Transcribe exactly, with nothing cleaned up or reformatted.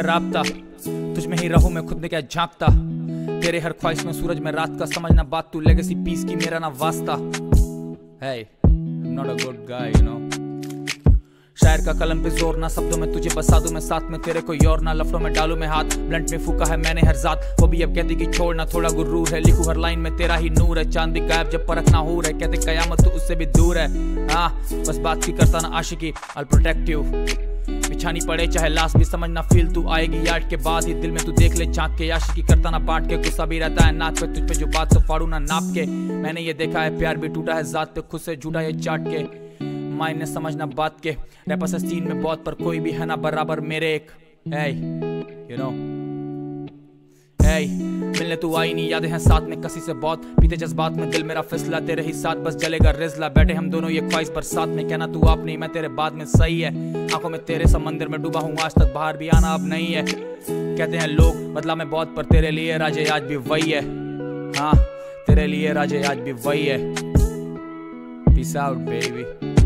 राब्ता, तुझ में ही रहूं मैं खुद में क्या झांकता, तेरे हर ख्वाहिश में सूरज में रात का, समझना बात तू लेगेसी पीस की मेरा ना वास्ता। Hey, I'm not a good guy, you know. शायर का कलम पे जोर ना, शब्दों में तुझे बसा दूं मैं साथ में, तेरे कोई और ना, लफड़ों में डालू मैं हाथ, ब्लंट में फूका है मैंने हर जात, वो भी अब कहती कि छोड़ना थोड़ा गुरूर है, लिखूं हर लाइन में तेरा ही नूर है, चांद भी गायब जब परखना हो रहा है, कहते कयामत तो उससे भी दूर है। हाँ बस बात की करता ना आशिकी, I'll protect you, बिछानी पड़े चाहे लाश भी समझना फील तू आएगी याद के बाद ही, दिल में तू देख ले झांक के, आशिकी करता ना बांट के, गुस्सा भी रहता है नाक पे तुझ पे जो बात तो फाड़ू ना नाप के, मैंने ये देखा है प्यार भी टूटा है जात पे, खुद से झूठा ये चाट के, मायने समझना बात के, रैपर्स सीन में बहुत पर कोई भी है ना बराबर मेरे एक। hey, you know, hey, मिलने तू आई नहीं, यादें हैं साथ में कसी से बहुत, पीते जज्बात में दिल मेरा फिसला, तेरे ही साथ बस जलेगा रिजला, बैठे हम दोनों ये ख्वाहिश बरसात में, कहना तू आप नहीं मैं तेरे बाद में सही है, आंखों में तेरे समंदर में डूबा हूँ आज तक, बाहर भी आना अब नहीं है, कहते हैं लोग बदला मैं बहुत पर तेरे लिए राजे आज भी वही है, हाँ तेरे लिए राजे आज भी वही है। Peace out baby।